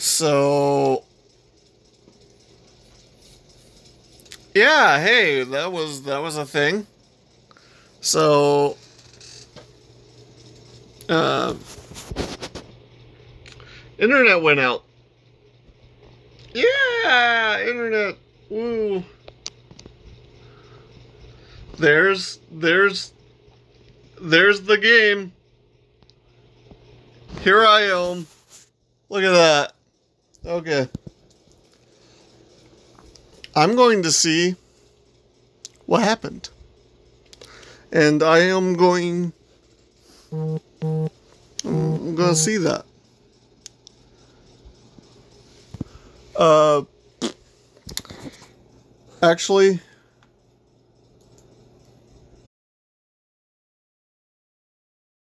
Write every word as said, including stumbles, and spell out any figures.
So, yeah, hey, that was that was a thing. So, uh, internet went out. Yeah, internet. Woo. There's there's there's the game. Here I am. Look at that. Okay. I'm going to see what happened. And I am going I'm going to see that. Uh actually